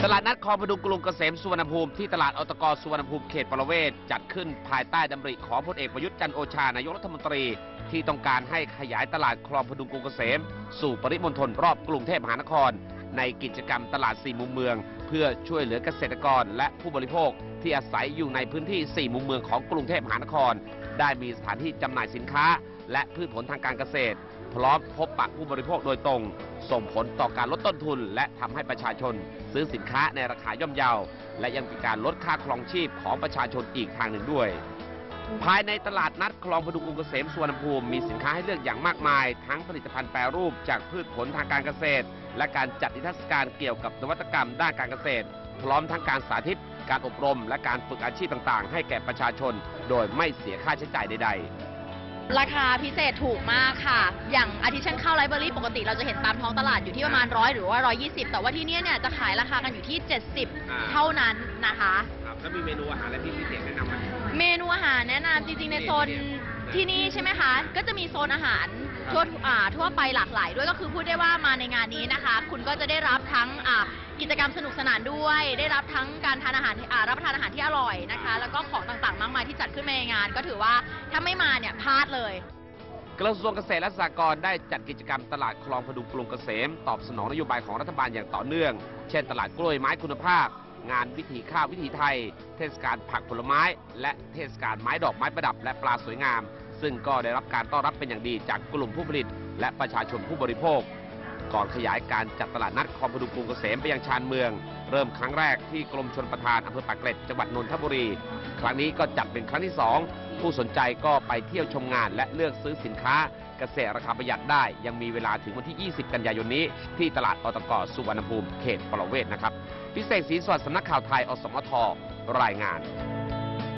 ลาดนัดคลองพดุงกรุงเกษมสุวรรณภูมิที่ตลาดอตกสุวรรณภูมิเขตประเวศจัดขึ้นภายใต้ดำริของพลเอกประยุทธ์จันทร์โอชานายกรัฐมนตรีที่ต้องการให้ขยายตลาดคลองพดุงกรุงเกษมสู่ปริมณฑลรอบกรุงเทพมหานครในกิจกรรมตลาด4มุมเมืองเพื่อช่วยเหลือเกษตรกรและผู้บริโภคที่อาศัยอยู่ในพื้นที่4มุมเมืองของกรุงเทพมหานครได้มีสถานที่จำหน่ายสินค้าและพืชผลทางการเกษตรพร้อมพบปะผู้บริโภคโดยตรงส่งผลต่อการลดต้นทุนและทำให้ประชาชนซื้อสินค้าในราคาย่อมเยาและยังเป็นการลดค่าครองชีพของประชาชนอีกทางหนึ่งด้วยภายในตลาดนัดคลองพดุงกรุงเกษมสุวรรณภูมิมีสินค้าให้เลือกอย่างมากมายทั้งผลิตภัณฑ์แปรรูปจากพืชผลทางการเกษตรและการจัดนิทรรศการเกี่ยวกับนวัตกรรมด้านการเกษตรพร้อมทั้งการสาธิตการอบรมและการฝึกอาชีพต่างๆให้แก่ประชาชนโดยไม่เสียค่าใช้จ่ายใดๆราคาพิเศษถูกมากค่ะอย่างอาทิเช่นข้าวไรซ์เบอร์รี่ปกติเราจะเห็นตามท้องตลาดอยู่ที่ประมาณ100หรือว่า120แต่ว่าที่นี่เนี่ยจะขายราคากันอยู่ที่70เท่านั้นนะคะครับแล้วมีเมนูอาหารอะไรที่พิเศษแนะนำไหมเมนูอาหารแนะนำจริงๆในโซนที่นี่ใช่ไหมคะก็จะมีโซนอาหารทั่วไปหลากหลายด้วยก็คือพูดได้ว่ามาในงานนี้นะคะคุณก็จะได้รับทั้งกิจกรรมสนุกสนานด้วยได้รับทั้งการทานอาหารรับประทานอาหารที่อร่อยนะคะแล้วก็ของต่างๆมากมายที่จัดขึ้นในงานก็ถือว่าถ้าไม่มาเนี่ยพลาดเลยกระทรวงเกษตรและสหกรณ์ได้จัดกิจกรรมตลาดคลองพดุงกรุงเกษมตอบสนองนโยบายของรัฐบาลอย่างต่อเนื่องเช่นตลาดกล้วยไม้คุณภาพงานวิถีข้าววิถีไทยเทศกาลผักผลไม้และเทศกาลไม้ดอกไม้ประดับและปลาสวยงามซึ่งก็ได้รับการต้อนรับเป็นอย่างดีจากกลุ่มผู้ผลิตและประชาชนผู้บริโภคก่อนขยายการจัดตลาดนัดคลองพดุงกรุงเกษมไปยังชานเมืองเริ่มครั้งแรกที่กรมชลประทานอำเภอปากเกร็ดจังหวัดนนทบุรีครั้งนี้ก็จัดเป็นครั้งที่2ผู้สนใจก็ไปเที่ยวชมงานและเลือกซื้อสินค้าเกษตรราคาประหยัดได้ยังมีเวลาถึงวันที่ 20 กันยายนนี้ที่ตลาดอตกสุวรรณภูมิเขตประเวศนะครับพิเศษศรีสวัสดิ์สำนักข่าวไทยอสมทรายงาน